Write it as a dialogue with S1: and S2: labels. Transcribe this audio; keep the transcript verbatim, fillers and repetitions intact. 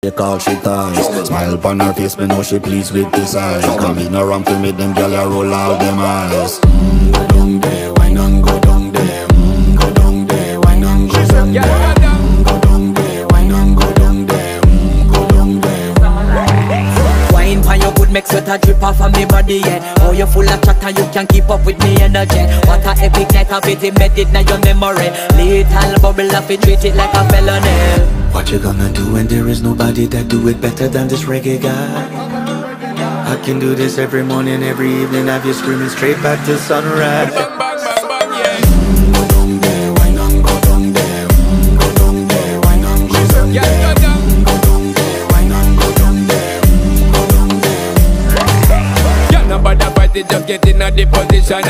S1: She call she ties. Smile upon her face, me know she pleased with this eyes. Come in around to make them gyal a roll out them eyes. Mm, go down there, wine and go down there. Mm, go down there, wine and go down there. Mm, go down there, wine and go down there. Mm, go down there.
S2: Wine pan your good make sweat a drip off of me body, yeah. Oh, you full of chatter, you can keep up with me energy. What a epic night of it, embedded in your memory. Little bubble of it, treat it like a felony.
S1: What you gonna do when there is nobody that do it better than this reggae guy? I can do this every morning, every evening, have you screaming straight back to sunrise.
S3: Bang, bang, bang, bang, yeah.
S1: Mm, go down there, wine and go down there. Mm, go down there, wine and go down there. Mm, go down there, wine and go down there. Mm, go down there.
S3: Yeah, nobody fight it, just get in a deposit.